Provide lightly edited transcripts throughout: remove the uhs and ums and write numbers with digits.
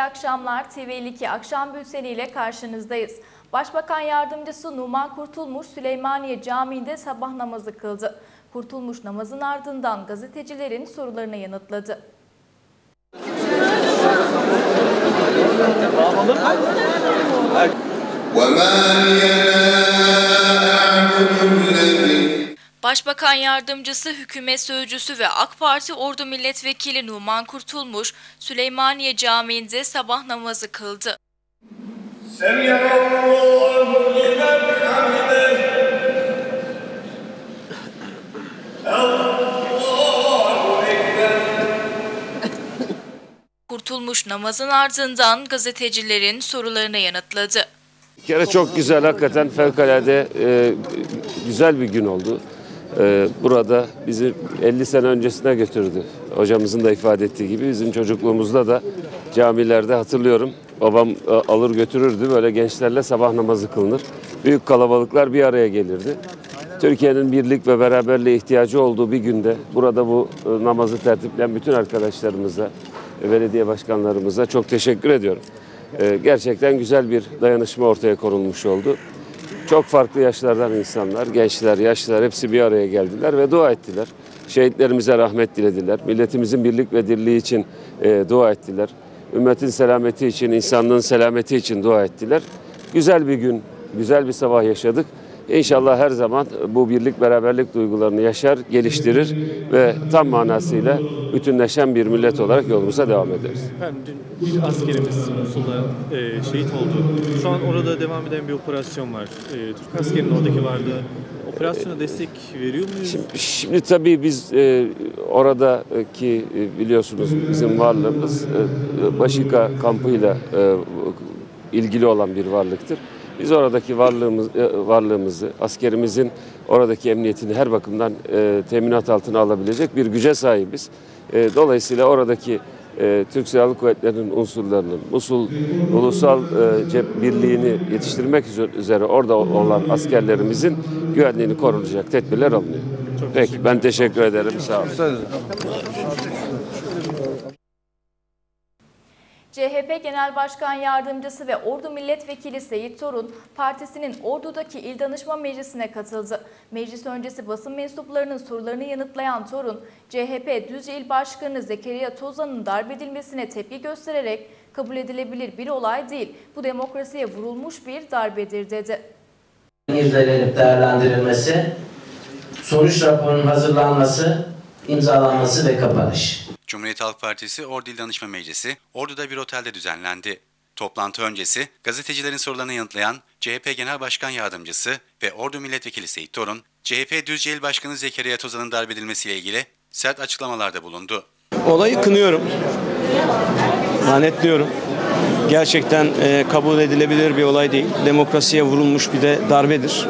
akşamlar. TV52 akşam bülteni ile karşınızdayız. Başbakan Yardımcısı Numan Kurtulmuş Süleymaniye Camii'nde sabah namazı kıldı. Kurtulmuş namazın ardından gazetecilerin sorularını yanıtladı. Başbakan Yardımcısı, Hükümet Sözcüsü ve AK Parti Ordu Milletvekili Numan Kurtulmuş, Süleymaniye Camii'nde sabah namazı kıldı. Kurtulmuş namazın ardından gazetecilerin sorularını yanıtladı. Bir kere çok güzel, hakikaten fevkalade güzel bir gün oldu. Burada bizi 50 sene öncesine götürdü. Hocamızın da ifade ettiği gibi bizim çocukluğumuzda da camilerde hatırlıyorum. Babam alır götürürdü, böyle gençlerle sabah namazı kılınır. Büyük kalabalıklar bir araya gelirdi. Türkiye'nin birlik ve beraberliğe ihtiyacı olduğu bir günde burada bu namazı tertipleyen bütün arkadaşlarımıza, belediye başkanlarımıza çok teşekkür ediyorum. Gerçekten güzel bir dayanışma ortaya konulmuş oldu. Çok farklı yaşlardan insanlar, gençler, yaşlılar hepsi bir araya geldiler ve dua ettiler. Şehitlerimize rahmet dilediler. Milletimizin birlik ve dirliği için dua ettiler. Ümmetin selameti için, insanlığın selameti için dua ettiler. Güzel bir gün, güzel bir sabah yaşadık. İnşallah her zaman bu birlik beraberlik duygularını yaşar, geliştirir ve tam manasıyla bütünleşen bir millet olarak yolumuza devam ederiz. Efendim, dün bir askerimiz Musul'da şehit oldu. Şu an orada devam eden bir operasyon var. Türk askerinin oradaki varlığı. Operasyona destek veriyor muyuz? Şimdi tabii biz oradaki biliyorsunuz bizim varlığımız Başika kampıyla ilgili olan bir varlıktır. Biz oradaki varlığımızı, askerimizin oradaki emniyetini her bakımdan teminat altına alabilecek bir güce sahibiz. Dolayısıyla oradaki Türk Silahlı Kuvvetleri'nin unsurlarının Musul Ulusal Birliği'ni yetiştirmek üzere orada olan askerlerimizin güvenliğini korunacak tedbirler alınıyor. Peki, ben teşekkür ederim. Sağ olun. CHP Genel Başkan Yardımcısı ve Ordu Milletvekili Seyit Torun, partisinin Ordu'daki İl Danışma Meclisi'ne katıldı. Meclis öncesi basın mensuplarının sorularını yanıtlayan Torun, CHP Düzce İl Başkanı Zekeriya Tozan'ın darp edilmesine tepki göstererek kabul edilebilir bir olay değil, bu demokrasiye vurulmuş bir darbedir dedi. İrdelenip değerlendirilmesi, sonuç raporunun hazırlanması, imzalanması ve kapanış. Cumhuriyet Halk Partisi Ordu İl Danışma Meclisi, Ordu'da bir otelde düzenlendi. Toplantı öncesi gazetecilerin sorularını yanıtlayan CHP Genel Başkan Yardımcısı ve Ordu Milletvekili Seyit Torun, CHP Düzce İl Başkanı Zekeriya Tozan'ın darp edilmesiyle ilgili sert açıklamalarda bulundu. Olayı kınıyorum, lanetliyorum. Gerçekten kabul edilebilir bir olay değil. Demokrasiye vurulmuş bir de darbedir.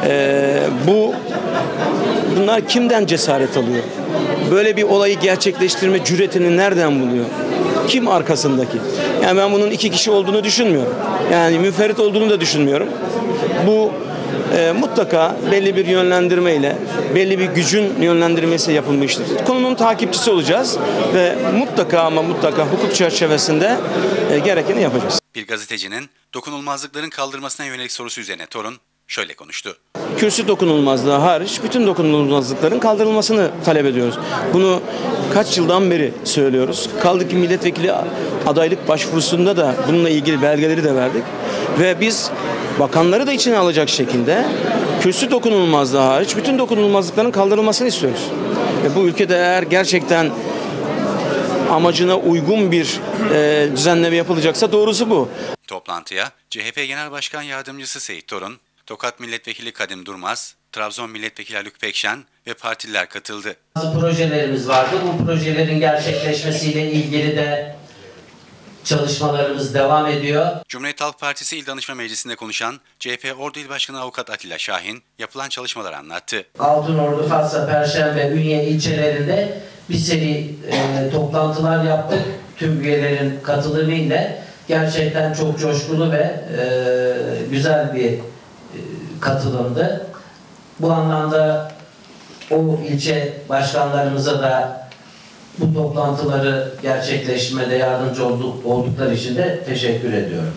Bunlar kimden cesaret alıyor? Böyle bir olayı gerçekleştirme cüretini nereden buluyor? Kim arkasındaki? Yani ben bunun iki kişi olduğunu düşünmüyorum. Yani müferrit olduğunu da düşünmüyorum. Bu mutlaka belli bir yönlendirmeyle, belli bir gücün yönlendirmesi yapılmıştır. Konunun takipçisi olacağız ve mutlaka ama mutlaka hukuk çerçevesinde gerekeni yapacağız. Bir gazetecinin dokunulmazlıkların kaldırmasına yönelik sorusu üzerine Torun şöyle konuştu. Kürsü dokunulmazlığı hariç bütün dokunulmazlıkların kaldırılmasını talep ediyoruz. Bunu kaç yıldan beri söylüyoruz. Kaldı ki milletvekili adaylık başvurusunda da bununla ilgili belgeleri de verdik. Ve biz bakanları da içine alacak şekilde kürsü dokunulmazlığı hariç bütün dokunulmazlıkların kaldırılmasını istiyoruz. Ve bu ülkede eğer gerçekten amacına uygun bir düzenleme yapılacaksa doğrusu bu. Toplantıya CHP Genel Başkan Yardımcısı Seyit Torun, Tokat Milletvekili Kadim Durmaz, Trabzon Milletvekili Haluk Pekşen ve partililer katıldı. Bazı projelerimiz vardı. Bu projelerin gerçekleşmesiyle ilgili de çalışmalarımız devam ediyor. Cumhuriyet Halk Partisi İl Danışma Meclisi'nde konuşan CHP Ordu İl Başkanı Avukat Atilla Şahin yapılan çalışmaları anlattı. Altınordu, Fatsa, Perşembe, Ünye ilçelerinde bir seri toplantılar yaptık. Tüm üyelerin katılımıyla gerçekten çok coşkulu ve güzel bir katılımdı. Bu anlamda o ilçe başkanlarımıza da bu toplantıları gerçekleştirmede yardımcı oldukları için de teşekkür ediyorum.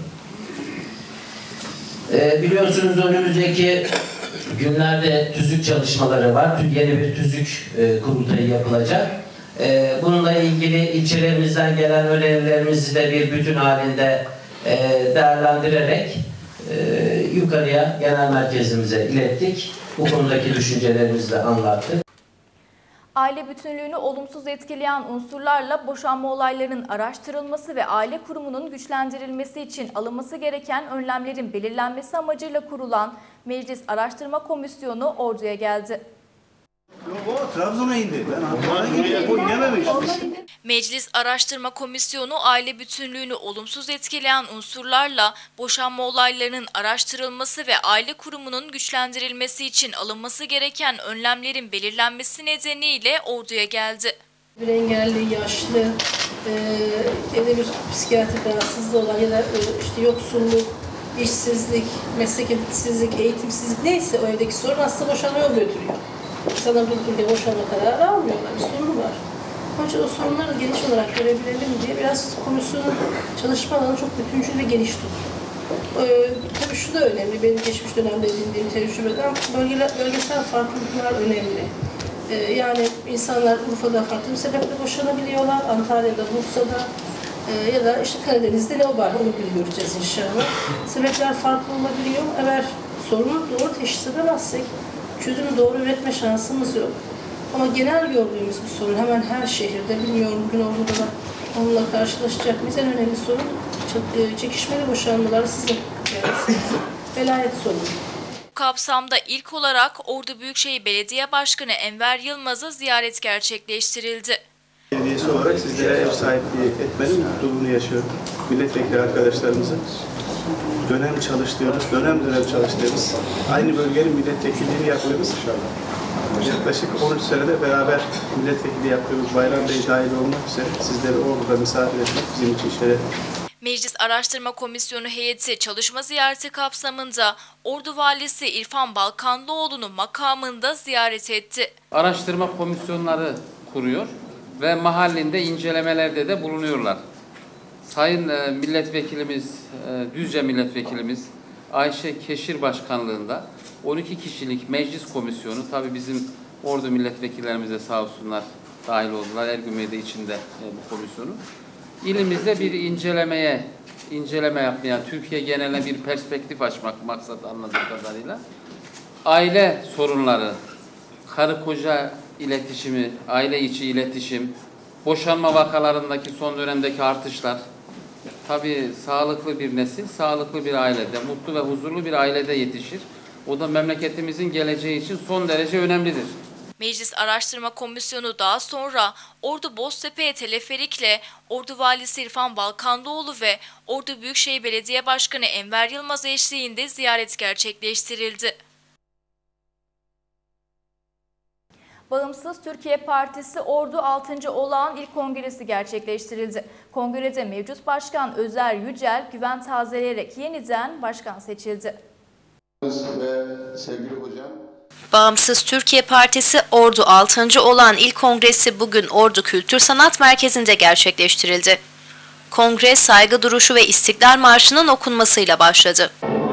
Biliyorsunuz önümüzdeki günlerde tüzük çalışmaları var. Yeni bir tüzük kurultayı yapılacak. Bununla ilgili ilçelerimizden gelen önerilerimizi de bir bütün halinde değerlendirerek yukarıya genel merkezimize ilettik. Bu konudaki düşüncelerimizi de anlattık. Aile bütünlüğünü olumsuz etkileyen unsurlarla boşanma olaylarının araştırılması ve aile kurumunun güçlendirilmesi için alınması gereken önlemlerin belirlenmesi amacıyla kurulan Meclis Araştırma Komisyonu Ordu'ya geldi. O Trabzon'a indi. Ben Ankara'ya gittim. O inememiş. Meclis Araştırma Komisyonu aile bütünlüğünü olumsuz etkileyen unsurlarla boşanma olaylarının araştırılması ve aile kurumunun güçlendirilmesi için alınması gereken önlemlerin belirlenmesi nedeniyle Ordu'ya geldi. Bir engelli, yaşlı, evde bir psikiyatrik rahatsızlığı olan ya da işte yoksulluk, işsizlik, meslek eğitimsizlik, eğitimsizlik neyse o evdeki sorun aslında boşanma yolu götürüyor. İnsanlar durduk boşanma kararı almıyorlar, bir sorun var. Onun için o sorunları geniş olarak görebilelim diye biraz komisyonun çalışma alanı çok bütüncül ve geniş tuttu. Tabii şu da önemli, benim geçmiş dönemde edindiğim tecrübeden bölgesel farklılıklar önemli. Yani insanlar Urfa'da farklı bir sebeple boşanabiliyorlar, Antalya'da, Bursa'da ya da işte Karadeniz'de ne var onu göreceğiz inşallah. Sebepler farklı olabiliyor. Eğer sorunu doğru teşhis edemezsek çözümü doğru üretme şansımız yok. Ama genel gördüğümüz bir sorun hemen her şehirde, bilmiyorum bugün orada da onunla karşılaşacak mıyız? En önemli sorun çekişmeli boşanmalar sizin velayet sorunu. Bu kapsamda ilk olarak Ordu Büyükşehir Belediye Başkanı Enver Yılmaz'a ziyaret gerçekleştirildi. Belediyesi olarak sizlere ev sahipliği etmenin mutluluğunu yaşıyorum. Milletvekili arkadaşlarımızı dönem çalıştığımız aynı bölgenin milletvekilliğini yapıyoruz. Yaklaşık 13 senede beraber milletvekili yapıyoruz. Bayram Bey dahil olmak üzere sizleri Ordu'da misafir etmek bizim için şeref. Meclis Araştırma Komisyonu heyeti çalışma ziyareti kapsamında Ordu Valisi İrfan Balkanlıoğlu'nu makamında ziyaret etti. Araştırma komisyonları kuruyor ve mahallinde incelemelerde de bulunuyorlar. Sayın milletvekilimiz, Düzce milletvekilimiz Ayşe Keşir başkanlığında 12 kişilik meclis komisyonu, tabii bizim Ordu milletvekillerimiz de sağ olsunlar dahil oldular. Ergün Bey de içinde bu komisyonu. İlimizde bir inceleme yapmaya, Türkiye geneline bir perspektif açmak maksat anladığım kadarıyla. Aile sorunları, karı koca iletişimi, aile içi iletişim, boşanma vakalarındaki son dönemdeki artışlar, tabii sağlıklı bir nesil, sağlıklı bir ailede, mutlu ve huzurlu bir ailede yetişir. O da memleketimizin geleceği için son derece önemlidir. Meclis Araştırma Komisyonu daha sonra Ordu Boztepe'ye teleferikle Ordu Valisi İrfan Balkanlıoğlu ve Ordu Büyükşehir Belediye Başkanı Enver Yılmaz eşliğinde ziyaret gerçekleştirildi. Bağımsız Türkiye Partisi Ordu 6. Olağan İl Kongresi gerçekleştirildi. Kongrede mevcut başkan Özer Yücel güven tazeleyerek yeniden başkan seçildi. Ve sevgili hocam, Bağımsız Türkiye Partisi Ordu 6. Olağan İl Kongresi bugün Ordu Kültür Sanat Merkezi'nde gerçekleştirildi. Kongre saygı duruşu ve İstiklal Marşı'nın okunmasıyla başladı.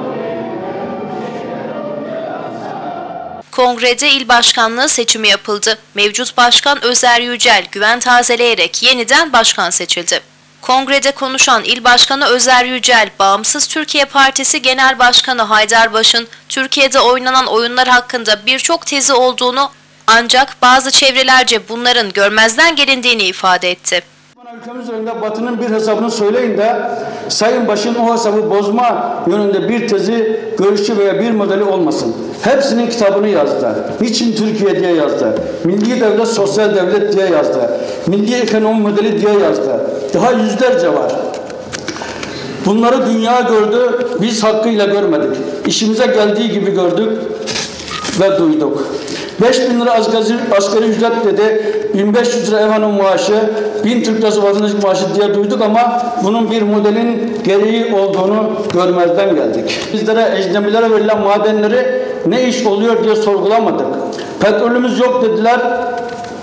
Kongrede il başkanlığı seçimi yapıldı. Mevcut başkan Özer Yücel güven tazeleyerek yeniden başkan seçildi. Kongrede konuşan İl Başkanı Özer Yücel, Bağımsız Türkiye Partisi Genel Başkanı Haydar Baş'ın Türkiye'de oynanan oyunlar hakkında birçok tezi olduğunu ancak bazı çevrelerce bunların görmezden gelindiğini ifade etti. Ülkemiz önünde Batı'nın bir hesabını söyleyin de Sayın Baş'ın o hesabı bozma yönünde bir tezi, görüşü veya bir modeli olmasın. Hepsinin kitabını yazdı. Niçin Türkiye diye yazdı. Milli devlet, sosyal devlet diye yazdı. Milli ekonomi modeli diye yazdı. Daha yüzlerce var. Bunları dünya gördü, biz hakkıyla görmedik. İşimize geldiği gibi gördük ve duyduk. 5.000 lira asgari ücret dedi, 1.500 lira ev hanım maaşı, 1.000 Türk lirası vatandaşlık maaşı diye duyduk ama bunun bir modelin gereği olduğunu görmezden geldik. Bizlere, ecnebilere verilen madenleri ne iş oluyor diye sorgulamadık. Petrolümüz yok dediler,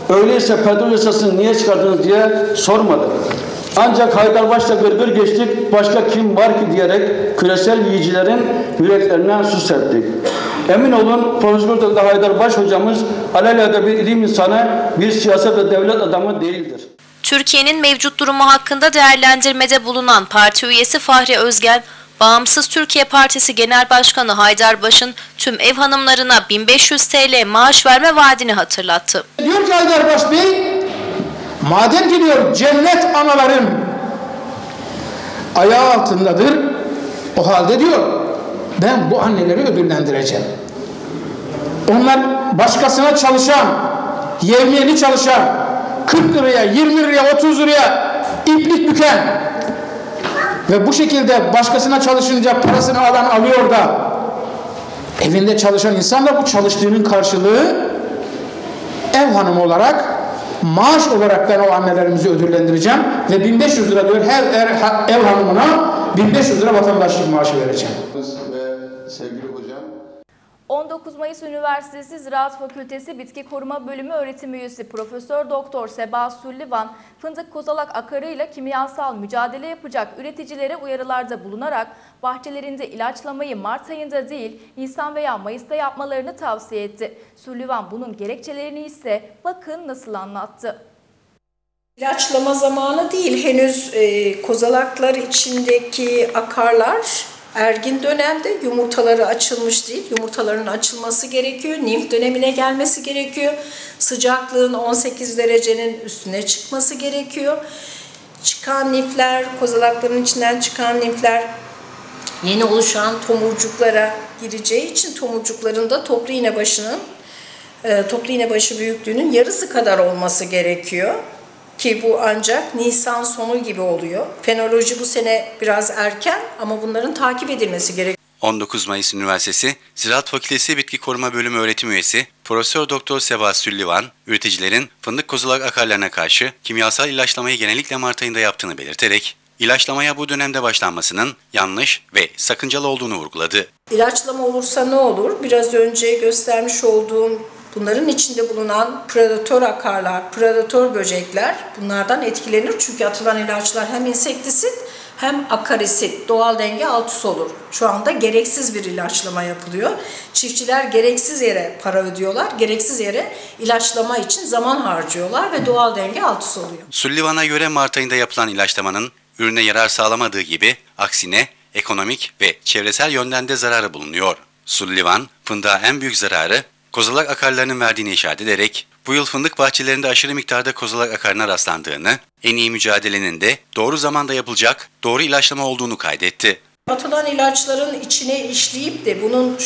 Öyleyse petrol yasasını niye çıkardınız diye sormadık. Ancak Haydarbaş'ta gırgır geçtik, başka kim var ki diyerek küresel yiyicilerin yüreklerine su serptik. Emin olun Profesör Doktor Haydarbaş hocamız alelade bir ilim insanı, bir siyaset ve devlet adamı değildir. Türkiye'nin mevcut durumu hakkında değerlendirmede bulunan parti üyesi Fahri Özgen, Bağımsız Türkiye Partisi Genel Başkanı Haydarbaş'ın tüm ev hanımlarına 1500 TL maaş verme vaadini hatırlattı. Diyor ki Haydarbaş Bey, madem ki diyor cennet anaların ayağı altındadır, o halde diyor ben bu anneleri ödüllendireceğim. Onlar başkasına çalışan, yevmiyeli çalışan, 40 liraya, 20 liraya, 30 liraya iplik büken ve bu şekilde başkasına çalışınca parasını alan alıyor da evinde çalışan insan da bu çalıştığının karşılığı ev hanımı olarak, maaş olarak ben o annelerimizi ödüllendireceğim ve 1500 lira diyor her ev hanımına 1500 lira vatandaşlık maaşı vereceğim. Ve sevgili hocam. 19 Mayıs Üniversitesi Ziraat Fakültesi Bitki Koruma Bölümü öğretim üyesi Profesör Doktor Seba Sullivan, fındık kozalak akarıyla kimyasal mücadele yapacak üreticilere uyarılarda bulunarak bahçelerinde ilaçlamayı Mart ayında değil, Nisan veya Mayıs'ta yapmalarını tavsiye etti. Sullivan bunun gerekçelerini ise bakın nasıl anlattı. İlaçlama zamanı değil, henüz kozalaklar içindeki akarlar ergin dönemde, yumurtaları açılmış değil, yumurtaların açılması gerekiyor, nimf dönemine gelmesi gerekiyor, sıcaklığın 18 derecenin üstüne çıkması gerekiyor. Çıkan nimfler, kozalakların içinden çıkan nimfler yeni oluşan tomurcuklara gireceği için tomurcukların da toplu iğnebaşı büyüklüğünün yarısı kadar olması gerekiyor. Ki bu ancak Nisan sonu gibi oluyor. Fenoloji bu sene biraz erken ama bunların takip edilmesi gerekiyor. 19 Mayıs Üniversitesi Ziraat Fakültesi Bitki Koruma Bölümü öğretim üyesi Profesör Doktor Seba Sullivan, üreticilerin fındık kozalak akarlarına karşı kimyasal ilaçlamayı genellikle Mart ayında yaptığını belirterek, ilaçlamaya bu dönemde başlanmasının yanlış ve sakıncalı olduğunu vurguladı. İlaçlama olursa ne olur? Biraz önce göstermiş olduğum bunların içinde bulunan predatör akarlar, predatör böcekler bunlardan etkilenir. Çünkü atılan ilaçlar hem insektisit hem akarisit, doğal denge alt üst olur. Şu anda gereksiz bir ilaçlama yapılıyor. Çiftçiler gereksiz yere para ödüyorlar, gereksiz yere ilaçlama için zaman harcıyorlar ve doğal denge alt üst oluyor. Sullivan'a göre Mart ayında yapılan ilaçlamanın ürüne yarar sağlamadığı gibi aksine ekonomik ve çevresel yönden de zararı bulunuyor. Sullivan, fındığa en büyük zararı kozalak akarlarının verdiğini işaret ederek, bu yıl fındık bahçelerinde aşırı miktarda kozalak akarına rastlandığını, en iyi mücadelenin de doğru zamanda yapılacak doğru ilaçlama olduğunu kaydetti. Atılan ilaçların içine işleyip de bunun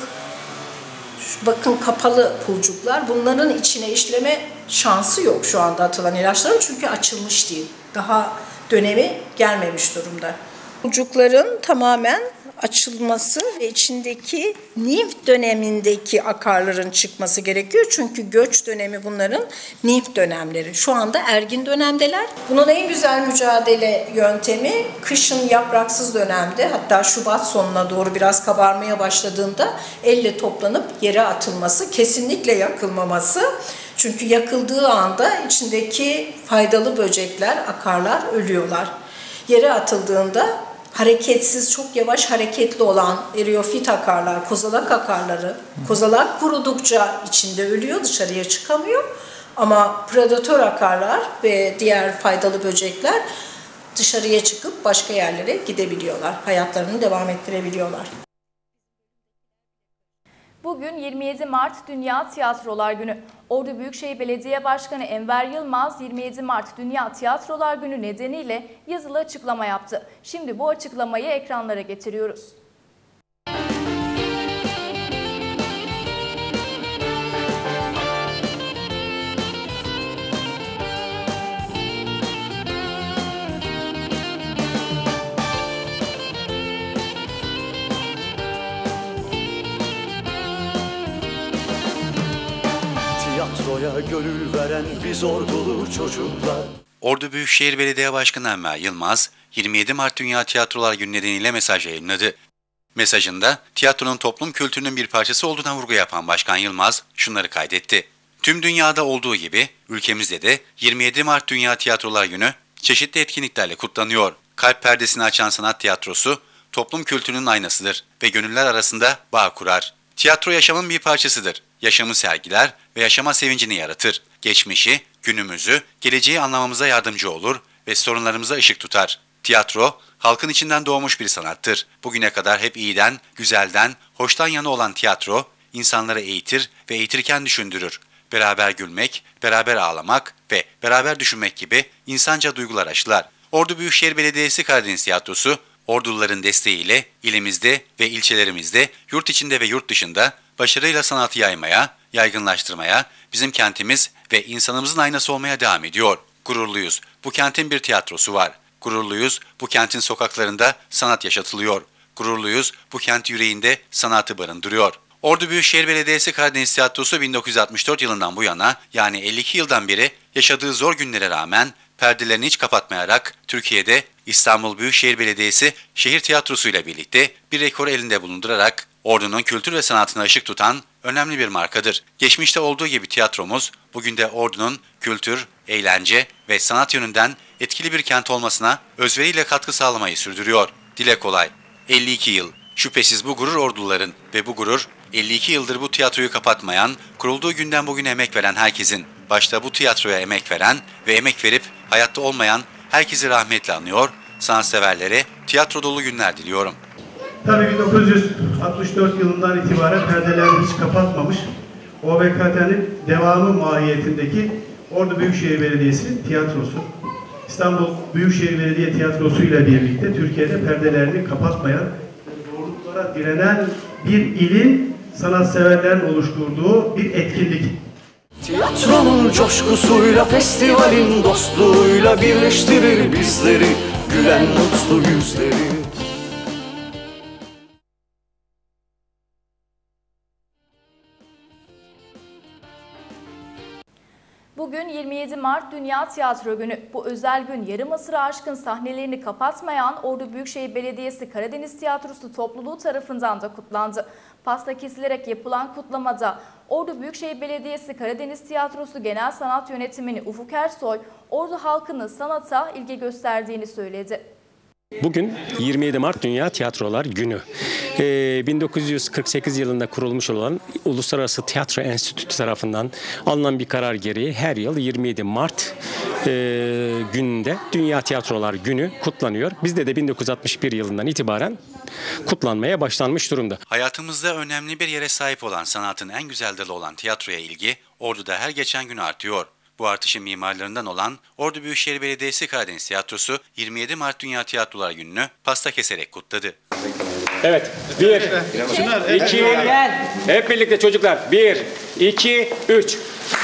bakın kapalı pulcuklar, bunların içine işleme şansı yok şu anda atılan ilaçların çünkü açılmış değil. Daha dönemi gelmemiş durumda. Pulcukların tamamen açılması ve içindeki nimf dönemindeki akarların çıkması gerekiyor. Çünkü göç dönemi bunların nimf dönemleri. Şu anda ergin dönemdeler. Bunun en güzel mücadele yöntemi kışın yapraksız dönemde, hatta Şubat sonuna doğru biraz kabarmaya başladığında elle toplanıp yere atılması, kesinlikle yakılmaması. Çünkü yakıldığı anda içindeki faydalı böcekler, akarlar ölüyorlar. Yere atıldığında hareketsiz, çok yavaş hareketli olan eriofit akarlar, kozalak akarları, kozalak kurudukça içinde ölüyor, dışarıya çıkamıyor. Ama predatör akarlar ve diğer faydalı böcekler dışarıya çıkıp başka yerlere gidebiliyorlar, hayatlarını devam ettirebiliyorlar. Bugün 27 Mart Dünya Tiyatrolar Günü. Ordu Büyükşehir Belediye Başkanı Enver Yılmaz 27 Mart Dünya Tiyatrolar Günü nedeniyle yazılı açıklama yaptı. Şimdi bu açıklamayı ekranlara getiriyoruz. Tiyatroya gönül veren biz ordulu çocuklar. Ordu Büyükşehir Belediye Başkanı Enver Yılmaz, 27 Mart Dünya Tiyatrolar Günü nedeniyle mesaj yayınladı. Mesajında tiyatronun toplum kültürünün bir parçası olduğuna vurgu yapan Başkan Yılmaz şunları kaydetti. Tüm dünyada olduğu gibi ülkemizde de 27 Mart Dünya Tiyatrolar Günü çeşitli etkinliklerle kutlanıyor. Kalp perdesini açan sanat tiyatrosu, toplum kültürünün aynasıdır ve gönüller arasında bağ kurar. Tiyatro yaşamın bir parçasıdır. Yaşamı sergiler ve yaşama sevincini yaratır. Geçmişi, günümüzü, geleceği anlamamıza yardımcı olur ve sorunlarımıza ışık tutar. Tiyatro, halkın içinden doğmuş bir sanattır. Bugüne kadar hep iyiden, güzelden, hoştan yana olan tiyatro, insanları eğitir ve eğitirken düşündürür. Beraber gülmek, beraber ağlamak ve beraber düşünmek gibi insanca duygular aşılar. Ordu Büyükşehir Belediyesi Karadeniz Tiyatrosu, Ordulilerin desteğiyle ilimizde ve ilçelerimizde, yurt içinde ve yurt dışında başarıyla sanatı yaymaya, yaygınlaştırmaya, bizim kentimiz ve insanımızın aynası olmaya devam ediyor. Gururluyuz. Bu kentin bir tiyatrosu var. Gururluyuz. Bu kentin sokaklarında sanat yaşatılıyor. Gururluyuz. Bu kent yüreğinde sanatı barındırıyor. Ordu Büyükşehir Belediyesi Karadeniz Tiyatrosu 1964 yılından bu yana, yani 52 yıldan beri yaşadığı zor günlere rağmen perdelerini hiç kapatmayarak Türkiye'de İstanbul Büyükşehir Belediyesi Şehir Tiyatrosu ile birlikte bir rekor elinde bulundurarak Ordu'nun kültür ve sanatına ışık tutan önemli bir markadır. Geçmişte olduğu gibi tiyatromuz bugün de Ordu'nun kültür, eğlence ve sanat yönünden etkili bir kent olmasına özveriyle katkı sağlamayı sürdürüyor. Dile kolay. 52 yıl. Şüphesiz bu gurur Orduların ve bu gurur 52 yıldır bu tiyatroyu kapatmayan, kurulduğu günden bugüne emek veren herkesin, başta bu tiyatroya emek veren ve emek verip hayatta olmayan herkesi rahmetle anıyor, sanatseverlere tiyatro dolu günler diliyorum. Tabii 1964 yılından itibaren perdelerini hiç kapatmamış, OBKT'nin devamı mahiyetindeki Ordu Büyükşehir Belediyesi tiyatrosu, İstanbul Büyükşehir Belediye Tiyatrosu ile birlikte Türkiye'de perdelerini kapatmayan, zorluklara direnen bir ilin sanatseverlerin oluşturduğu bir etkinlik. Tiyatronun coşkusuyla, festivalin dostluğuyla birleştirir bizleri, gülen mutlu yüzleri. Bugün 27 Mart Dünya Tiyatro Günü. Bu özel gün yarım asırı aşkın sahnelerini kapatmayan Ordu Büyükşehir Belediyesi Karadeniz Tiyatrosu topluluğu tarafından da kutlandı. Pasta kesilerek yapılan kutlamada Ordu Büyükşehir Belediyesi Karadeniz Tiyatrosu Genel Sanat Yönetmeni Ufuk Ersoy, Ordu halkının sanata ilgi gösterdiğini söyledi. Bugün 27 Mart Dünya Tiyatrolar Günü. 1948 yılında kurulmuş olan Uluslararası Tiyatro Enstitüsü tarafından alınan bir karar gereği her yıl 27 Mart gününde Dünya Tiyatrolar Günü kutlanıyor. Bizde de 1961 yılından itibaren kutlanmaya başlanmış durumda. Hayatımızda önemli bir yere sahip olan sanatın en güzel dalı olan tiyatroya ilgi Ordu'da her geçen gün artıyor. Bu artışın mimarlarından olan Ordu Büyükşehir Belediyesi Karadeniz Tiyatrosu 27 Mart Dünya Tiyatrolar Günü'nü pasta keserek kutladı. Evet. 1, 2, hep birlikte çocuklar. 1, 2, 3.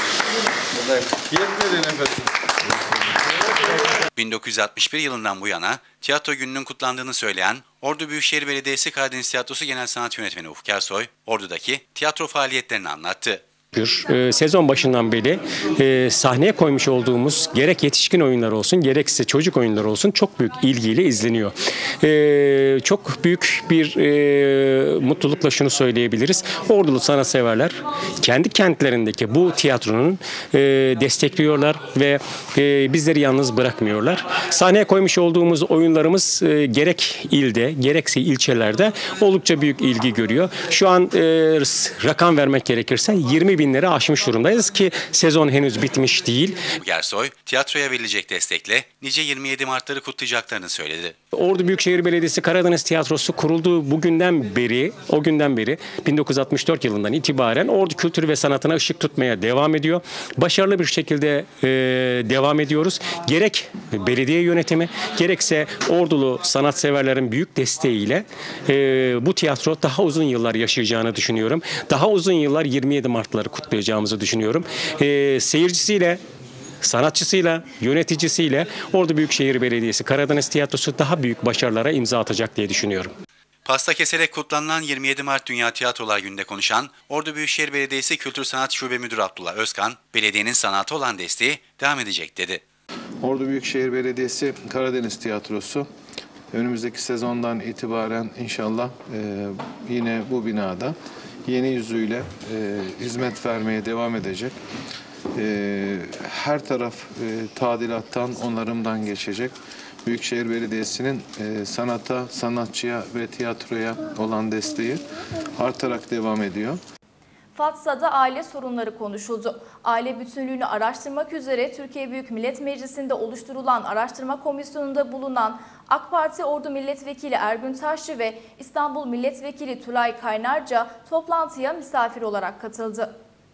1961 yılından bu yana tiyatro gününün kutlandığını söyleyen Ordu Büyükşehir Belediyesi Karadeniz Tiyatrosu Genel Sanat Yönetmeni Ufuk Ersoy, Ordu'daki tiyatro faaliyetlerini anlattı. Sezon başından beri sahneye koymuş olduğumuz gerek yetişkin oyunlar olsun gerekse çocuk oyunları olsun çok büyük ilgiyle izleniyor. Çok büyük bir mutlulukla şunu söyleyebiliriz. Ordulu sanatseverler kendi kentlerindeki bu tiyatronun destekliyorlar ve bizleri yalnız bırakmıyorlar. Sahneye koymuş olduğumuz oyunlarımız gerek ilde gerekse ilçelerde oldukça büyük ilgi görüyor. Şu an rakam vermek gerekirse 20 binleri aşmış durumdayız ki sezon henüz bitmiş değil. Ersoy, tiyatroya verilecek destekle nice 27 Mart'ları kutlayacaklarını söyledi. Ordu Büyükşehir Belediyesi Karadeniz Tiyatrosu kurulduğu o günden beri 1964 yılından itibaren Ordu kültürü ve sanatına ışık tutmaya devam ediyor. Başarılı bir şekilde devam ediyoruz. Gerek belediye yönetimi gerekse Ordulu sanatseverlerin büyük desteğiyle bu tiyatro daha uzun yıllar yaşayacağını düşünüyorum. Daha uzun yıllar 27 Mart'ları kutlayacağımızı düşünüyorum. Seyircisiyle, sanatçısıyla, yöneticisiyle Ordu Büyükşehir Belediyesi Karadeniz Tiyatrosu daha büyük başarılara imza atacak diye düşünüyorum. Pasta keserek kutlanılan 27 Mart Dünya Tiyatrolar Günü'nde konuşan Ordu Büyükşehir Belediyesi Kültür Sanat Şube Müdürü Abdullah Özkan, belediyenin sanata olan desteği devam edecek dedi. Ordu Büyükşehir Belediyesi Karadeniz Tiyatrosu önümüzdeki sezondan itibaren inşallah yine bu binada yeni yüzüyle hizmet vermeye devam edecek. Her taraf tadilattan, onarımdan geçecek. Büyükşehir Belediyesi'nin sanata, sanatçıya ve tiyatroya olan desteği artarak devam ediyor. Fatsa'da aile sorunları konuşuldu. Aile bütünlüğünü araştırmak üzere Türkiye Büyük Millet Meclisi'nde oluşturulan araştırma komisyonunda bulunan AK Parti Ordu Milletvekili Ergün Taşçı ve İstanbul Milletvekili Tülay Kaynarca toplantıya misafir olarak katıldı.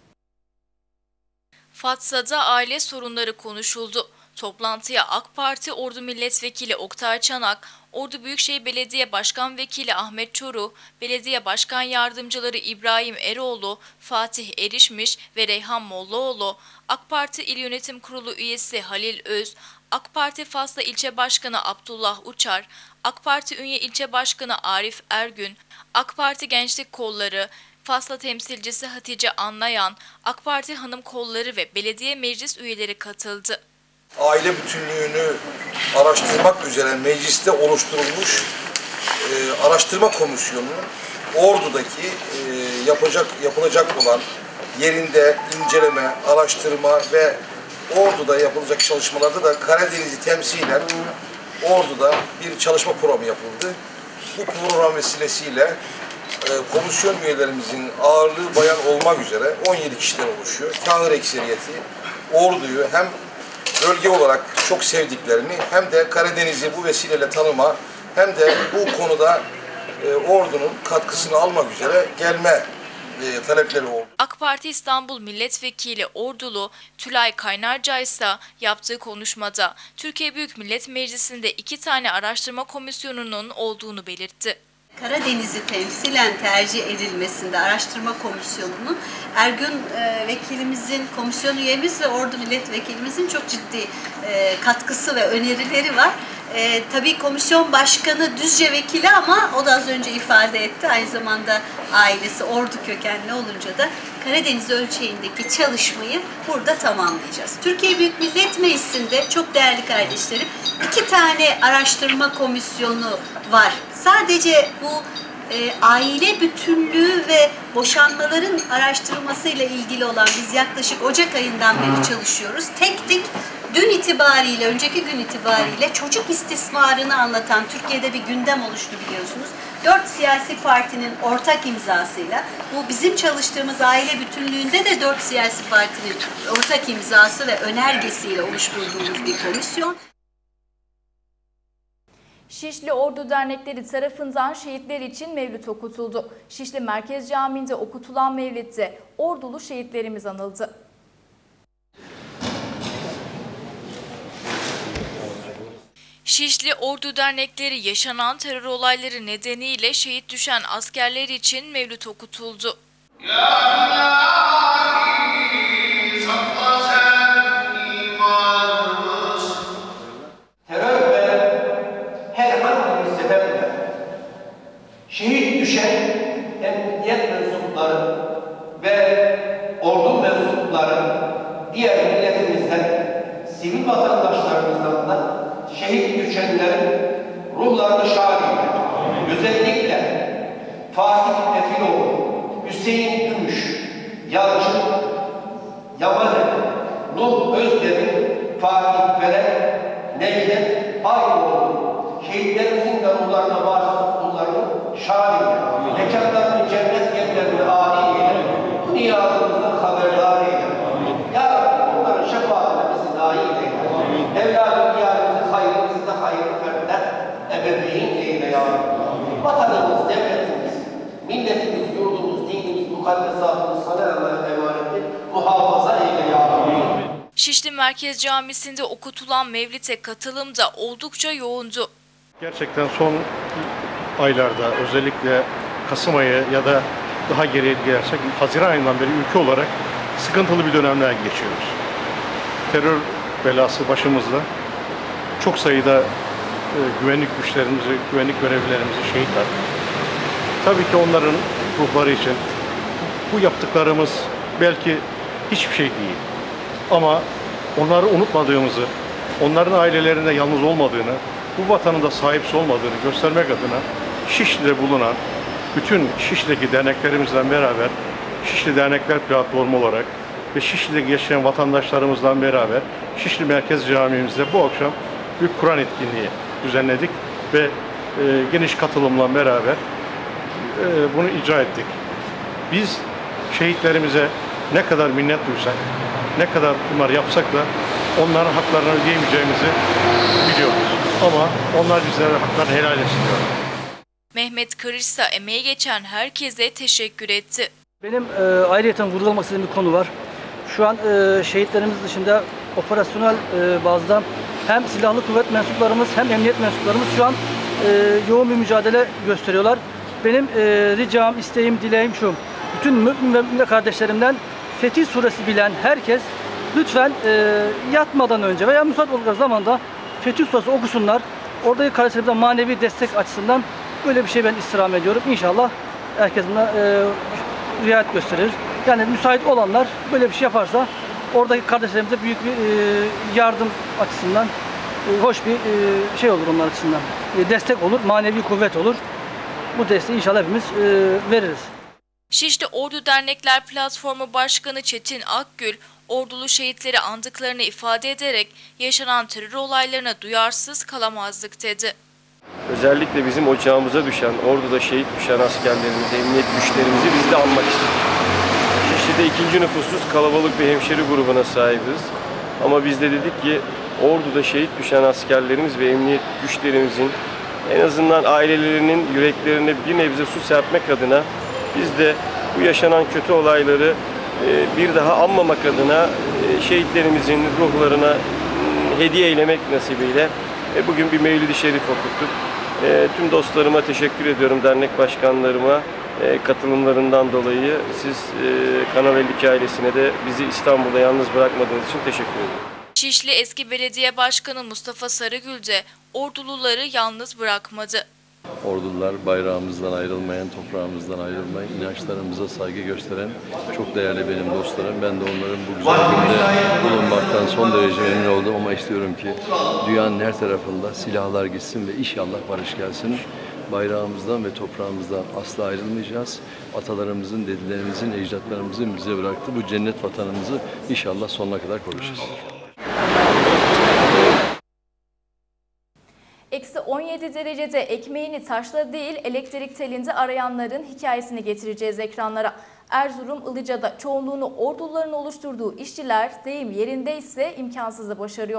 Fatsa'da aile sorunları konuşuldu. Toplantıya AK Parti Ordu Milletvekili Oktay Çanak, Ordu Büyükşehir Belediye Başkan Vekili Ahmet Çoruh, Belediye Başkan Yardımcıları İbrahim Eroğlu, Fatih Erişmiş ve Reyhan Mollaoğlu, AK Parti İl Yönetim Kurulu üyesi Halil Öz, AK Parti Fasla İlçe Başkanı Abdullah Uçar, AK Parti Ünye İlçe Başkanı Arif Ergün, AK Parti Gençlik Kolları, Fasla temsilcisi Hatice Anlayan, AK Parti Hanım Kolları ve belediye meclis üyeleri katıldı. Aile bütünlüğünü araştırmak üzere mecliste oluşturulmuş araştırma komisyonu Ordu'daki yapılacak olan yerinde inceleme, araştırma ve Ordu'da yapılacak çalışmalarda da Karadeniz'i temsilen Ordu'da bir çalışma programı yapıldı. Bu program vesilesiyle komisyon üyelerimizin ağırlığı bayan olmak üzere 17 kişiden oluşuyor. Kâhır ekseriyeti Ordu'yu hem bölge olarak çok sevdiklerini hem de Karadeniz'i bu vesileyle tanıma hem de bu konuda Ordu'nun katkısını almak üzere gelme talepleri oldu. AK Parti İstanbul Milletvekili Ordulu Tülay Kaynarca ise yaptığı konuşmada Türkiye Büyük Millet Meclisi'nde 2 tane araştırma komisyonunun olduğunu belirtti. Karadeniz'i temsilen tercih edilmesinde araştırma komisyonunun Ergün vekilimizin, komisyon üyemiz ve Ordu milletvekilimizin çok ciddi katkısı ve önerileri var. Tabii komisyon başkanı Düzce vekili ama o da az önce ifade etti. Aynı zamanda ailesi Ordu kökenli olunca da Karadeniz ölçeğindeki çalışmayı burada tamamlayacağız. Türkiye Büyük Millet Meclisi'nde çok değerli kardeşlerim 2 tane araştırma komisyonu var. Sadece bu aile bütünlüğü ve boşanmaların araştırmasıyla ilgili olan biz yaklaşık Ocak ayından beri çalışıyoruz. Tek dün itibariyle, önceki gün itibariyle çocuk istismarını anlatan Türkiye'de bir gündem oluştu biliyorsunuz. 4 siyasi partinin ortak imzasıyla, bu bizim çalıştığımız aile bütünlüğünde de 4 siyasi partinin ortak imzası ve önergesiyle oluşturduğumuz bir komisyon. Şişli Ordu Dernekleri tarafından şehitler için mevlüt okutuldu. Şişli Merkez Camii'nde okutulan mevlütte Ordulu şehitlerimiz anıldı. Şişli Ordu Dernekleri yaşanan terör olayları nedeniyle şehit düşen askerler için mevlüt okutuldu. Terör ve herhangi bir sebeple şehit düşen emniyet mensupları ve ordu mensupları diğer milletimizden, sivil vatandaşlarımızdan da şehit düşenlerin ruhlarını şad ediyor. Özellikle Fatih Efiloğlu, Hüseyin Gümüş, Yalçın, Yamanet, Nuh Özdemir, Fatih Felek, Necdet Aydoğdu, şehitlerimizin de ruhlarına bağışlasın, ruhlarını şad ediyor. Mekanlarını cennet yerlerine âli eyle, niyazımızdan haberdar eyle. Ya Rabbi onların şefaatine bizi nail eyle. Evladım yarımızı hayrımızı da hayırlı fertler ebeveyn eyle ya Rabbi. Vatanımız, devletimiz, milletimiz, yurdumuz, dinimiz, mukaddesatımız sana emanettir. Muhafaza eyle ya Rabbi. Şişli Merkez Camisi'nde okutulan mevlite katılım da oldukça yoğundu. Gerçekten son aylarda özellikle Kasım ayı ya da daha geriye gidersek Haziran ayından beri ülke olarak sıkıntılı bir dönemler geçiyoruz. Terör belası başımızda. Çok sayıda güvenlik güçlerimizi, güvenlik görevlilerimizi şehit verdik. Tabii ki onların ruhları için bu yaptıklarımız belki hiçbir şey değil. Ama onları unutmadığımızı, onların ailelerinde yalnız olmadığını, bu vatanın da sahipsiz olmadığını göstermek adına Şişli'de bulunan bütün Şişli'deki derneklerimizle beraber, Şişli Dernekler Platformu olarak ve Şişli'de yaşayan vatandaşlarımızla beraber Şişli Merkez Camimizde bu akşam bir Kur'an etkinliği düzenledik ve geniş katılımla beraber bunu icra ettik. Biz şehitlerimize ne kadar minnet duysak, ne kadar bunlar yapsak da onların haklarını ödeyemeyeceğimizi biliyoruz. Ama onlar bizlere haklarını helal etsin diyor. Mehmet Kırış ise emeği geçen herkese teşekkür etti. Benim ayrıyeten vurgulamak istediğim bir konu var. Şu an şehitlerimiz dışında operasyonel bazda hem silahlı kuvvet mensuplarımız hem emniyet mensuplarımız şu an yoğun bir mücadele gösteriyorlar. Benim ricam, isteğim, dileğim şu. Bütün mümin ve mümin kardeşlerimden Fetih Suresi bilen herkes lütfen yatmadan önce veya müsait oldukları zamanda Fetih Suresi okusunlar. Oradaki kardeşlerimize manevi destek açısından böyle bir şey ben istirham ediyorum. İnşallah herkes buna riayet gösterir. Yani müsait olanlar böyle bir şey yaparsa oradaki kardeşlerimize büyük bir yardım açısından hoş bir şey olur onlar açısından. Destek olur, manevi kuvvet olur. Bu desteği inşallah hepimiz veririz. Şişli Ordu Dernekler Platformu Başkanı Çetin Akgül, ordulu şehitleri andıklarını ifade ederek yaşanan terör olaylarına duyarsız kalamazdık dedi. Özellikle bizim ocağımıza düşen, orduda şehit düşen askerlerimizi, emniyet güçlerimizi biz de anmak istedik. Şişli'de ikinci nüfusuz kalabalık bir hemşeri grubuna sahibiz. Ama biz de dedik ki orduda şehit düşen askerlerimiz ve emniyet güçlerimizin en azından ailelerinin yüreklerine bir nebze su serpmek adına biz de bu yaşanan kötü olayları bir daha anmamak adına şehitlerimizin ruhlarına hediye eylemek nasibiyle bugün bir Mevlid-i Şerif okuttuk. Tüm dostlarıma teşekkür ediyorum, dernek başkanlarıma katılımlarından dolayı. Siz Kanal 52 ailesine de bizi İstanbul'da yalnız bırakmadığınız için teşekkür ederim. Şişli eski belediye başkanı Mustafa Sarıgül de orduluları yalnız bırakmadı. Ordular bayrağımızdan ayrılmayan, toprağımızdan ayrılmayan, inançlarımıza saygı gösteren çok değerli benim dostlarım. Ben de onların bu güzel günde bulunmaktan son derece memnun oldum ama istiyorum ki dünyanın her tarafında silahlar gitsin ve inşallah barış gelsin. Bayrağımızdan ve toprağımızdan asla ayrılmayacağız. Atalarımızın, dedelerimizin, ecdatlarımızın bize bıraktığı bu cennet vatanımızı inşallah sonuna kadar koruyacağız. Eksi 17 derecede ekmeğini taşla değil elektrik telinde arayanların hikayesini getireceğiz ekranlara. Erzurum Ilıca'da çoğunluğunu orduların oluşturduğu işçiler deyim yerindeyse imkansızı başarıyor.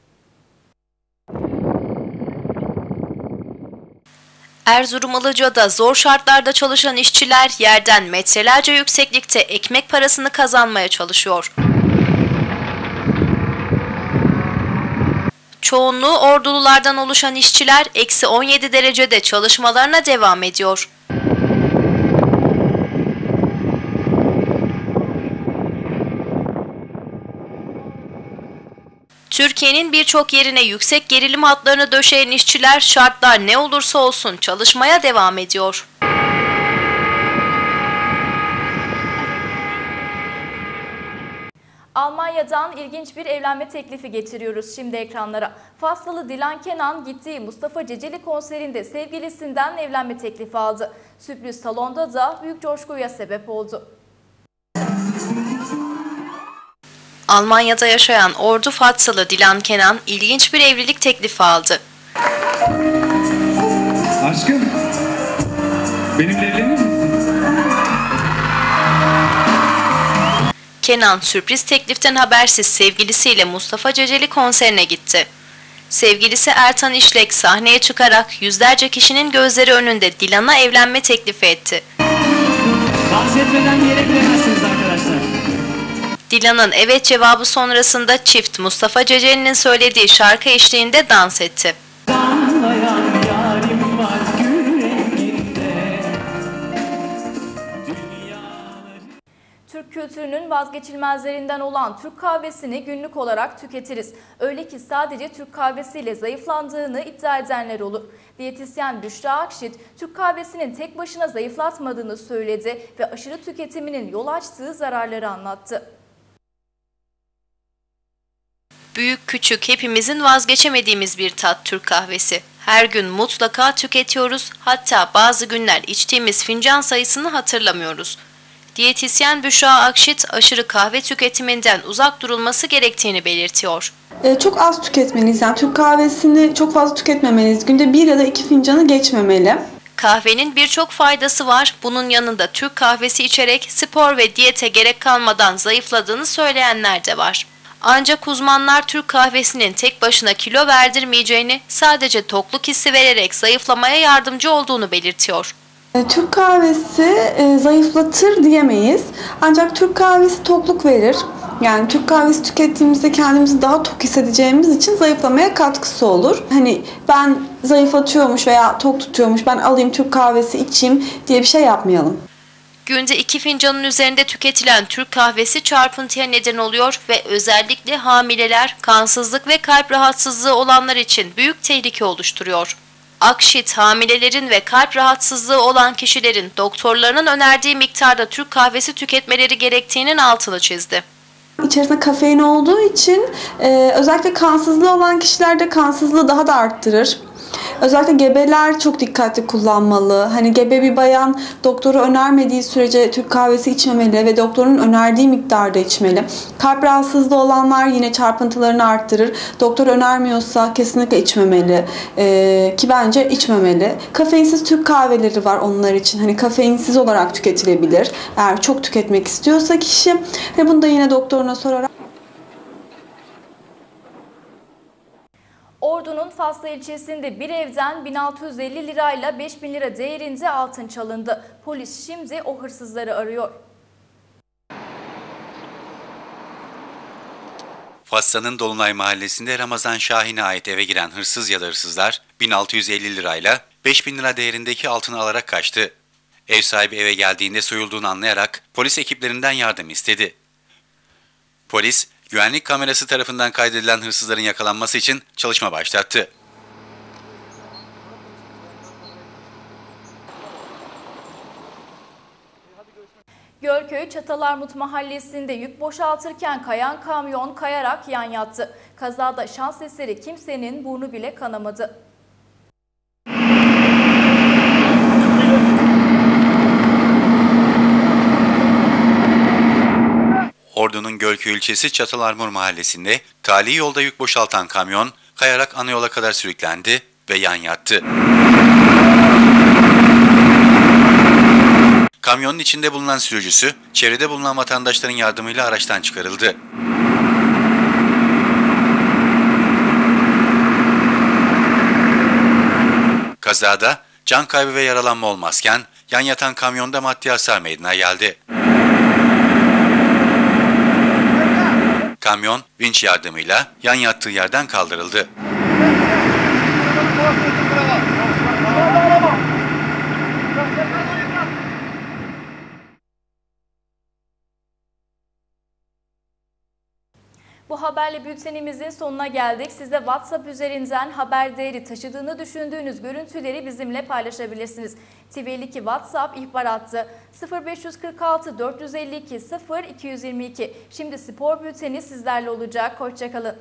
Erzurum Ilıca'da zor şartlarda çalışan işçiler yerden metrelerce yükseklikte ekmek parasını kazanmaya çalışıyor. Çoğunluğu ordululardan oluşan işçiler eksi 17 derecede çalışmalarına devam ediyor. Türkiye'nin birçok yerine yüksek gerilim hatlarını döşeyen işçiler şartlar ne olursa olsun çalışmaya devam ediyor. Almanya'dan ilginç bir evlenme teklifi getiriyoruz şimdi ekranlara. Faslılı Dilan Kenan gittiği Mustafa Ceceli konserinde sevgilisinden evlenme teklifi aldı. Sürpriz salonda da büyük coşkuya sebep oldu. Almanya'da yaşayan Ordu Fatsalı Dilan Kenan ilginç bir evlilik teklifi aldı. Aşkım, benimle evlenir misin? Kenan sürpriz tekliften habersiz sevgilisiyle Mustafa Ceceli konserine gitti. Sevgilisi Ertan İşlek sahneye çıkarak yüzlerce kişinin gözleri önünde Dilan'a evlenme teklifi etti. Dans etmeden bir yere giremezsiniz arkadaşlar. Dilan'ın evet cevabı sonrasında çift Mustafa Ceceli'nin söylediği şarkı eşliğinde dans etti. Türk kültürünün vazgeçilmezlerinden olan Türk kahvesini günlük olarak tüketiriz. Öyle ki sadece Türk kahvesiyle zayıflandığını iddia edenler olur. Diyetisyen Büşra Akşit, Türk kahvesinin tek başına zayıflatmadığını söyledi ve aşırı tüketiminin yol açtığı zararları anlattı. Büyük küçük hepimizin vazgeçemediğimiz bir tat Türk kahvesi. Her gün mutlaka tüketiyoruz, hatta bazı günler içtiğimiz fincan sayısını hatırlamıyoruz. Diyetisyen Büşra Akşit aşırı kahve tüketiminden uzak durulması gerektiğini belirtiyor. Çok az tüketmeliyiz. Yani Türk kahvesini çok fazla tüketmemeliyiz. Günde 1 ya da 2 fincanı geçmemeli. Kahvenin birçok faydası var. Bunun yanında Türk kahvesi içerek spor ve diyete gerek kalmadan zayıfladığını söyleyenler de var. Ancak uzmanlar Türk kahvesinin tek başına kilo verdirmeyeceğini, sadece tokluk hissi vererek zayıflamaya yardımcı olduğunu belirtiyor. Türk kahvesi zayıflatır diyemeyiz. Ancak Türk kahvesi tokluk verir. Yani Türk kahvesi tükettiğimizde kendimizi daha tok hissedeceğimiz için zayıflamaya katkısı olur. Hani ben zayıflatıyormuş veya tok tutuyormuş, ben alayım Türk kahvesi içeyim diye bir şey yapmayalım. Günde 2 fincanın üzerinde tüketilen Türk kahvesi çarpıntıya neden oluyor ve özellikle hamileler, kansızlık ve kalp rahatsızlığı olanlar için büyük tehlike oluşturuyor. Akşit, hamilelerin ve kalp rahatsızlığı olan kişilerin doktorlarının önerdiği miktarda Türk kahvesi tüketmeleri gerektiğinin altını çizdi. İçerisinde kafein olduğu için özellikle kansızlığı olan kişilerde kansızlığı daha da arttırır. Özellikle gebeler çok dikkatli kullanmalı. Hani gebe bir bayan doktoru önermediği sürece Türk kahvesi içmemeli ve doktorun önerdiği miktarda içmeli. Kalp rahatsızlığı olanlar yine çarpıntılarını arttırır. Doktor önermiyorsa kesinlikle içmemeli. Ki bence içmemeli. Kafeinsiz Türk kahveleri var onlar için. Hani kafeinsiz olarak tüketilebilir. Eğer çok tüketmek istiyorsa kişi. Ve bunu da yine doktoruna sorarak. Ordu'nun Faslı ilçesinde bir evden 1650 lirayla 5000 lira değerinde altın çalındı. Polis şimdi o hırsızları arıyor. Faslı'nın Dolunay Mahallesi'nde Ramazan Şahin'e ait eve giren hırsız ya da hırsızlar 1650 lirayla 5000 lira değerindeki altını alarak kaçtı. Ev sahibi eve geldiğinde soyulduğunu anlayarak polis ekiplerinden yardım istedi. Polis, güvenlik kamerası tarafından kaydedilen hırsızların yakalanması için çalışma başlattı. Gölköy Çatalarmut Mahallesi'nde yük boşaltırken kayan kamyon kayarak yan yattı. Kazada şans eseri kimsenin burnu bile kanamadı. Ordu'nun Gölköy ilçesi Çatalarmur Mahallesi'nde tali yolda yük boşaltan kamyon kayarak ana yola kadar sürüklendi ve yan yattı. Kamyonun içinde bulunan sürücüsü, çevrede bulunan vatandaşların yardımıyla araçtan çıkarıldı. Kazada can kaybı ve yaralanma olmazken yan yatan kamyonda maddi hasar meydana geldi. Kamyon vinç yardımıyla yan yattığı yerden kaldırıldı. Bu haberle bültenimizin sonuna geldik. Siz de WhatsApp üzerinden haber değeri taşıdığını düşündüğünüz görüntüleri bizimle paylaşabilirsiniz. TV52 WhatsApp ihbar hattı 0546 452 0222. Şimdi spor bülteni sizlerle olacak. Hoşçakalın.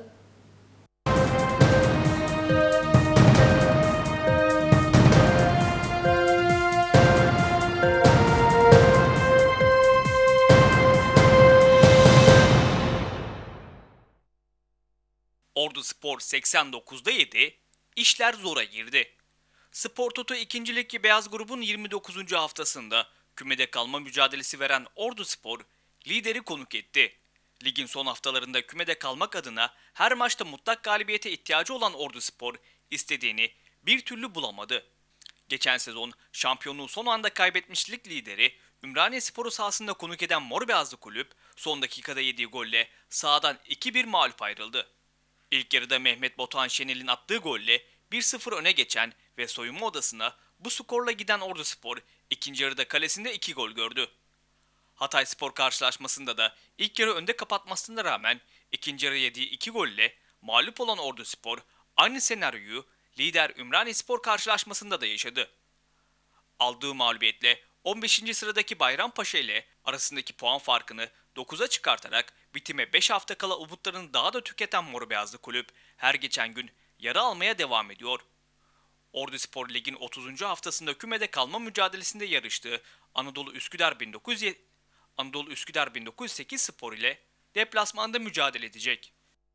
Orduspor 89'da 7, işler zora girdi. Spor Toto 2. Lig Beyaz Grubun 29. haftasında kümede kalma mücadelesi veren Orduspor, lideri konuk etti. Ligin son haftalarında kümede kalmak adına her maçta mutlak galibiyete ihtiyacı olan Orduspor, istediğini bir türlü bulamadı. Geçen sezon şampiyonluğu son anda kaybetmiş lig lideri, Ümraniyespor'u sahasında konuk eden Mor Beyazlı kulüp, son dakikada yediği golle sahadan 2-1 mağlup ayrıldı. İlk yarıda Mehmet Botan Şenel'in attığı golle 1-0 öne geçen ve soyunma odasına bu skorla giden Orduspor ikinci yarıda kalesinde 2 gol gördü. Hatayspor karşılaşmasında da ilk yarı önde kapatmasına rağmen ikinci yarı yediği 2 golle mağlup olan Orduspor aynı senaryoyu lider Ümraniyespor karşılaşmasında da yaşadı. Aldığı mağlubiyetle 15. sıradaki Bayrampaşa ile arasındaki puan farkını 9'a çıkartarak bitime 5 hafta kala umutlarını daha da tüketen Mor Beyazlı kulüp her geçen gün yara almaya devam ediyor. Orduspor Lig'in 30. haftasında kümede kalma mücadelesinde yarıştığı Anadolu Üsküdar 1908 Spor ile deplasmanda mücadele edecek.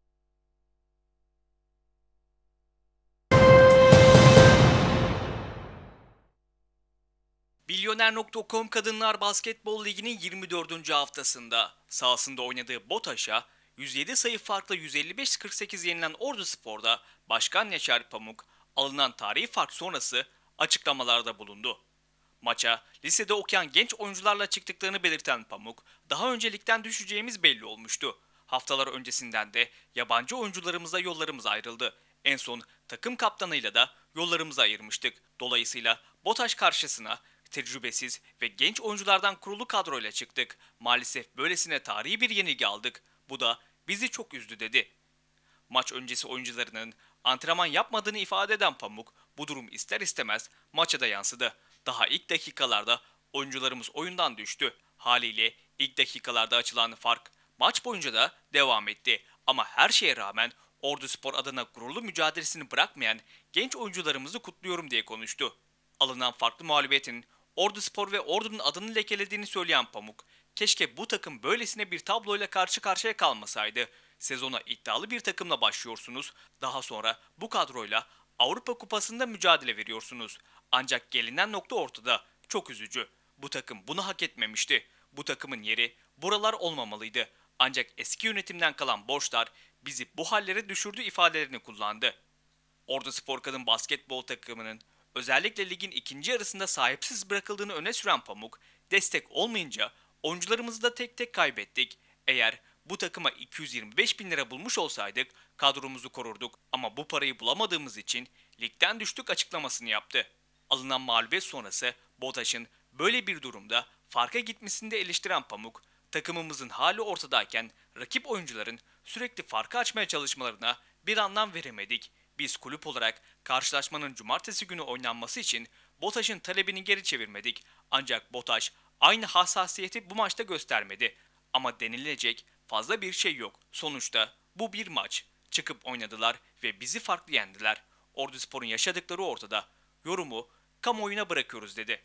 Milyoner.com Kadınlar Basketbol Ligi'nin 24. haftasında sahasında oynadığı BOTAŞ'a 107 sayı farkla 155-48 yenilen Orduspor'da Başkan Yaşar Pamuk alınan tarihi fark sonrası açıklamalarda bulundu. Maça lisede okuyan genç oyuncularla çıktıklarını belirten Pamuk, daha önce ligden düşeceğimiz belli olmuştu. Haftalar öncesinden de yabancı oyuncularımızla yollarımız ayrıldı. En son takım kaptanıyla da yollarımızı ayırmıştık. Dolayısıyla BOTAŞ karşısına tecrübesiz ve genç oyunculardan kurulu kadroyla çıktık. Maalesef böylesine tarihi bir yenilgi aldık. Bu da bizi çok üzdü dedi. Maç öncesi oyuncularının antrenman yapmadığını ifade eden Pamuk, bu durum ister istemez maça da yansıdı. Daha ilk dakikalarda oyuncularımız oyundan düştü. Haliyle ilk dakikalarda açılan fark maç boyunca da devam etti. Ama her şeye rağmen Orduspor adına gururlu mücadelesini bırakmayan genç oyuncularımızı kutluyorum diye konuştu. Alınan farklı mağlubiyetin Orduspor ve Ordu'nun adını lekelediğini söyleyen Pamuk, keşke bu takım böylesine bir tabloyla karşı karşıya kalmasaydı. Sezona iddialı bir takımla başlıyorsunuz, daha sonra bu kadroyla Avrupa Kupası'nda mücadele veriyorsunuz. Ancak gelinen nokta ortada, çok üzücü. Bu takım bunu hak etmemişti. Bu takımın yeri buralar olmamalıydı. Ancak eski yönetimden kalan borçlar bizi bu hallere düşürdü ifadelerini kullandı. Orduspor Kadın Basketbol takımının özellikle ligin ikinci yarısında sahipsiz bırakıldığını öne süren Pamuk, destek olmayınca oyuncularımızı da tek tek kaybettik. Eğer bu takıma 225 bin lira bulmuş olsaydık kadromuzu korurduk ama bu parayı bulamadığımız için ligden düştük açıklamasını yaptı. Alınan mağlubiyet sonrası BOTAŞ'ın böyle bir durumda farka gitmesini de eleştiren Pamuk, takımımızın hali ortadayken rakip oyuncuların sürekli farkı açmaya çalışmalarına bir anlam veremedik. Biz kulüp olarak karşılaşmanın cumartesi günü oynanması için BOTAŞ'ın talebini geri çevirmedik. Ancak BOTAŞ aynı hassasiyeti bu maçta göstermedi. Ama denilecek fazla bir şey yok. Sonuçta bu bir maç. Çıkıp oynadılar ve bizi farklı yendiler. Orduspor'un yaşadıkları ortada. Yorumu kamuoyuna bırakıyoruz dedi.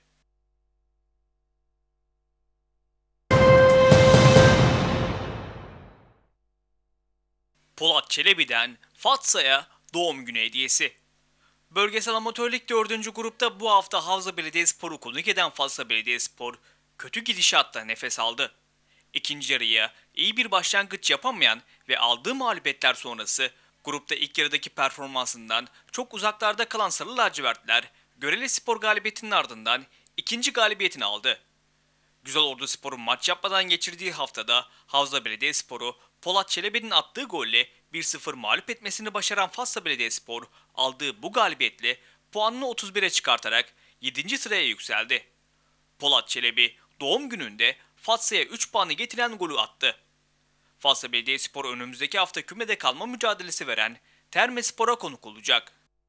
Polat Çelebi'den Fatsa'ya doğum günü hediyesi. Bölgesel Amatör Lig 4. grupta bu hafta Havza Belediyespor'u konuk eden Fatsa Belediyespor kötü gidişatla nefes aldı. İkinci yarıya iyi bir başlangıç yapamayan ve aldığı mağlubiyetler sonrası grupta ilk yarıdaki performansından çok uzaklarda kalan Sarı Lacivertler Görelespor galibiyetinin ardından ikinci galibiyetini aldı. Güzel Orduspor'un maç yapmadan geçirdiği haftada Havza Belediyespor'u Polat Çelebi'nin attığı golle 1-0 mağlup etmesini başaran Fatsa Belediyespor aldığı bu galibiyetle puanını 31'e çıkartarak 7. sıraya yükseldi. Polat Çelebi doğum gününde Fatsa'ya 3 puanı getiren golü attı. Fatsa Belediyespor önümüzdeki hafta kümede kalma mücadelesi veren Termespor'a konuk olacak.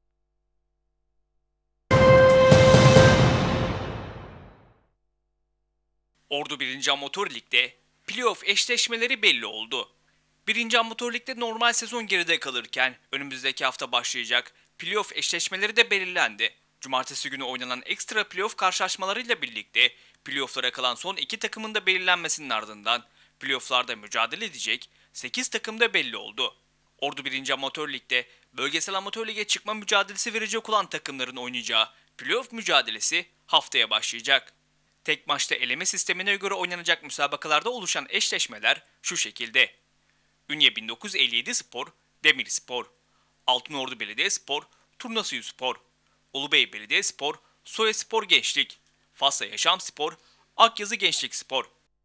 Ordu 1. Amatör Lig'de playoff eşleşmeleri belli oldu. 1. Amatör Lig'de normal sezon geride kalırken önümüzdeki hafta başlayacak playoff eşleşmeleri de belirlendi. Cumartesi günü oynanan ekstra playoff karşılaşmalarıyla birlikte playofflara kalan son 2 takımın da belirlenmesinin ardından playofflarda mücadele edecek 8 takım da belli oldu. Ordu 1. Amatör Lig'de bölgesel amatör lige çıkma mücadelesi verecek olan takımların oynayacağı playoff mücadelesi haftaya başlayacak. Tek maçta eleme sistemine göre oynanacak müsabakalarda oluşan eşleşmeler şu şekilde. Ünye 1957 Spor, Demirspor, Altınordu Belediyespor, Turnasuyu-Spor, Ulubey Belediyespor, Soyaspor Gençlik, Fatsa Yaşamspor, Akyazı Gençlik Spor.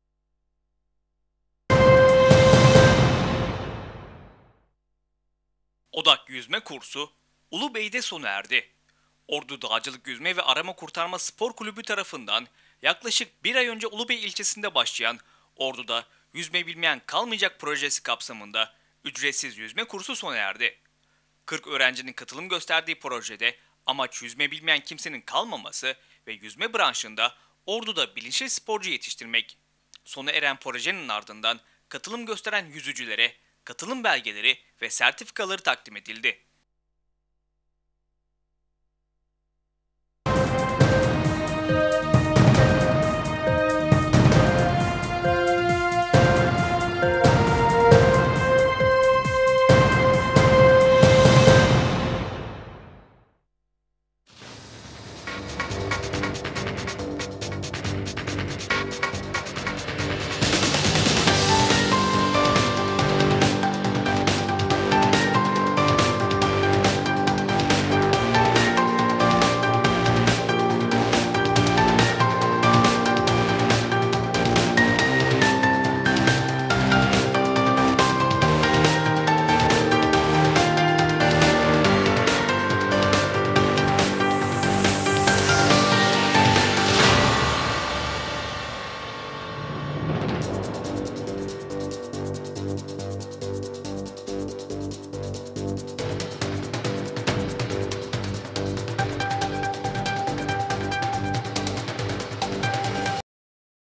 Odak yüzme kursu Ulubey'de sona erdi. Ordu Dağcılık Yüzme ve Arama Kurtarma Spor Kulübü tarafından yaklaşık bir ay önce Ulubey ilçesinde başlayan Ordu'da Yüzme Bilmeyen Kalmayacak projesi kapsamında ücretsiz yüzme kursu sona erdi. 40 öğrencinin katılım gösterdiği projede amaç yüzme bilmeyen kimsenin kalmaması ve yüzme branşında Ordu'da bilinçli sporcu yetiştirmek. Sona eren projenin ardından katılım gösteren yüzücülere katılım belgeleri ve sertifikaları takdim edildi.